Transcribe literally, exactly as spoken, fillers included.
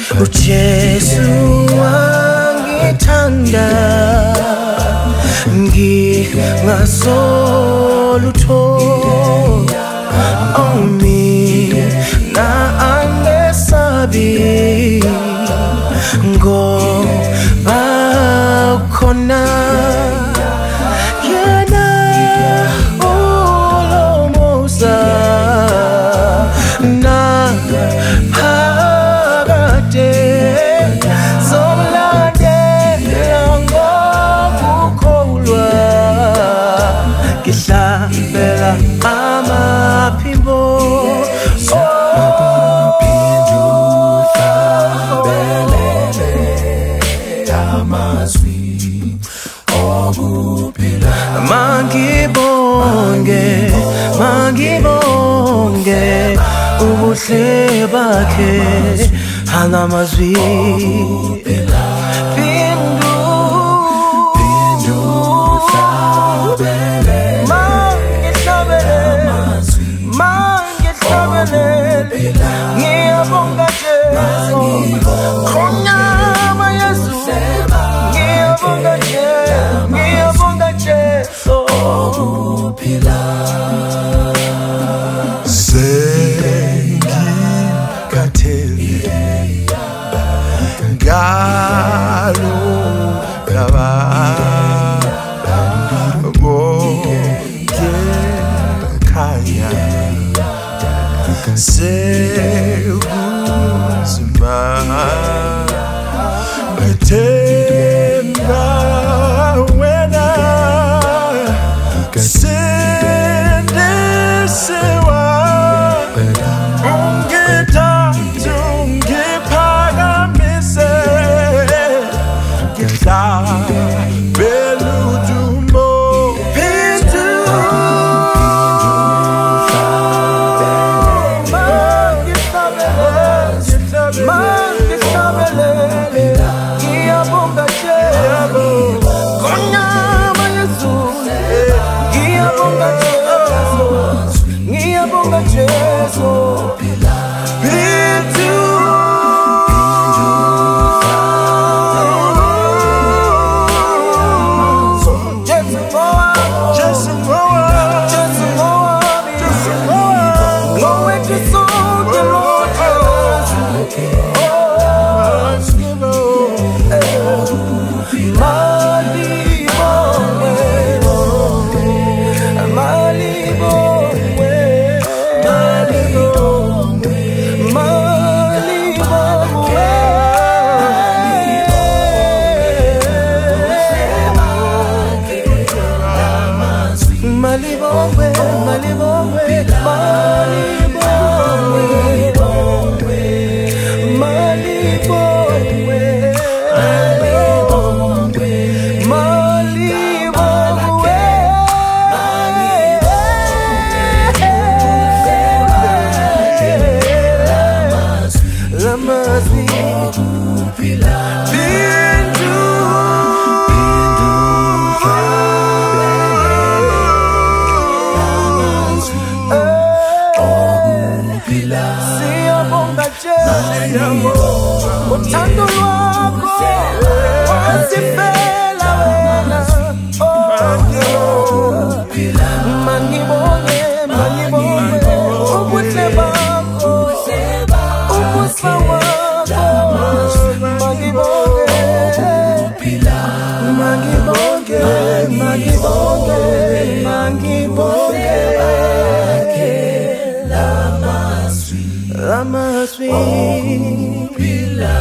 uJesu wangithanda ngingasolutho mina angesabi ngoba khona yena olomusa na phakade zolandela ngokukholwa ngihlabela amaphimbo Mangibonge, mangibonge ubuhle bakhe alamazwi Pindu Pindu Hlabele Mangihlabele Mangihlabele Ngiyabonga Jesu Khonyama Yesu Ngiyabonga Jesu Ngiyabonga Jesu Obuphila Zengikatheli Ngalo Lava Bonke Khanya Sekuzima Bethemba wena Sendesewa Ungithathu ngiphakamise Ngihlabela udumo Pindu Mangihlabele Ngiyabonga Jesu Khonyama Yesu Ngiyabonga Jesu Ngiyabonga Jesu Pindu Jesu moa Jesu moa Jesu moa Jesu moa Glory to soul the Lord Uthando lwakho wasifela wena Mangibonge, mangibonge ubuhle bakho ubusa wakho Mangibonge, mangibonge, mangibonge, mangibonge Lamaswi, Lamaswi